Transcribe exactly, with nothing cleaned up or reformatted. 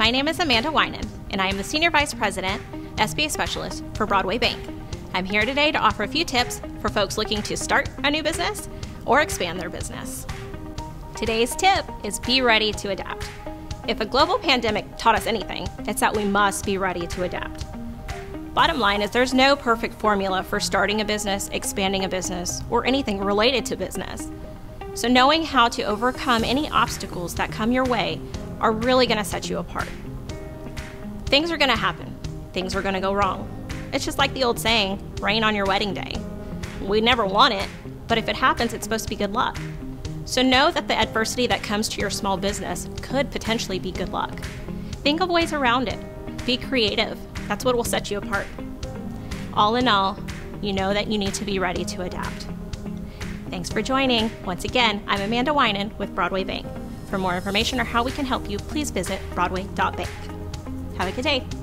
My name is Amanda Winan, and I am the Senior Vice President, S B A Specialist for Broadway Bank. I'm here today to offer a few tips for folks looking to start a new business or expand their business. Today's tip is be ready to adapt. If a global pandemic taught us anything, it's that we must be ready to adapt. Bottom line is there's no perfect formula for starting a business, expanding a business, or anything related to business. So knowing how to overcome any obstacles that come your way are really going to set you apart. Things are going to happen. Things are going to go wrong. It's just like the old saying, rain on your wedding day. We never want it, but if it happens, it's supposed to be good luck. So know that the adversity that comes to your small business could potentially be good luck. Think of ways around it. Be creative. That's what will set you apart. All in all, you know that you need to be ready to adapt. Thanks for joining. Once again, I'm Amanda Winan with Broadway Bank. For more information or how we can help you, please visit broadway dot bank. Have a good day.